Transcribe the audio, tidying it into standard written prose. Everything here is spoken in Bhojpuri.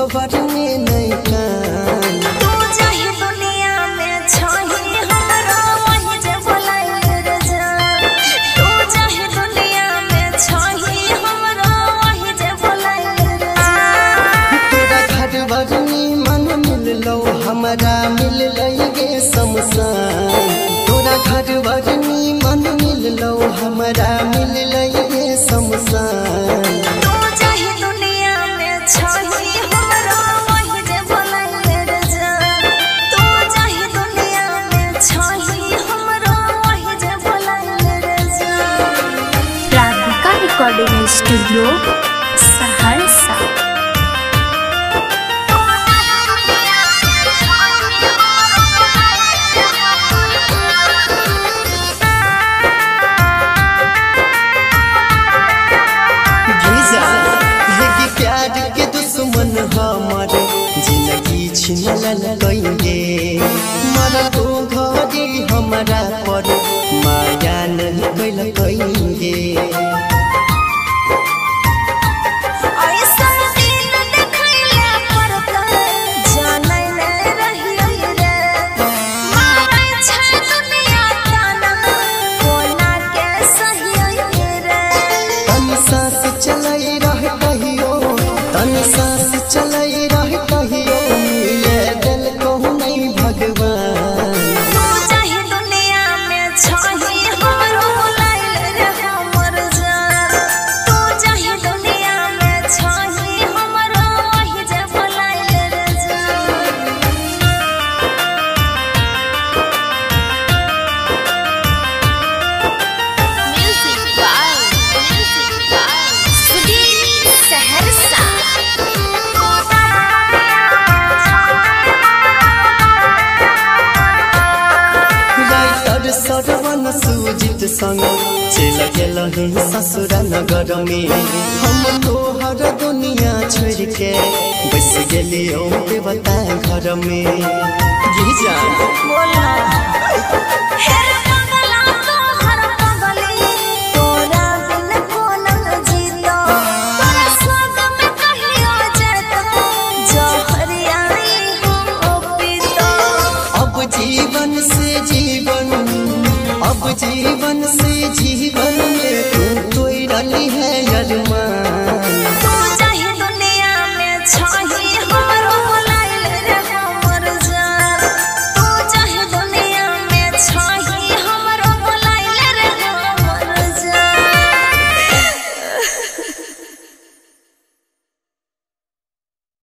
खबर में नहीं कान तू चाहे दुनिया में छही हमरा वही जे बोलाए रे जान तू चाहे दुनिया में छही हमरा वही जे बोलाए रे जान तोरा खबर में मन मिल लो हमरा मिल लगे शमशान तोरा खबर में मन मिल लो हमरा मिल लगे शमशान तू चाहे दुनिया में छही हमरा वही जे बोलाए रे जान तू चाहे दुनिया में छही हमरा वही जे बोलाए रे जान। Radhika recording studio Saharsa. प्यार के दुश्मन हमारे जिंदगी छिनल कइगे मर तो घरे हमारा पर माया नहीं कैल कइगे ऐसा दिन देखैला पड़ता जानै नै रहियै रे मारै छै दुनिया ताना कोना के सहियै रे तनी सांस चलै रह कहियो तनी सांस चलै रह कहियो मिले दिल को नहीं भगवान तू चाहे दुनिया में छही हमरो बोलाए रे हमर जान तू चाहे दुनिया में छही हमरो वही जे बोलाए रे जान। Music by Sudeep Saharsa. Writer Sarvan Sujit संग चल गेल ससुर नगर में हम तोहर दुनिया छोड़ के बस गेलियो देवता घर में गिरजा बोला हे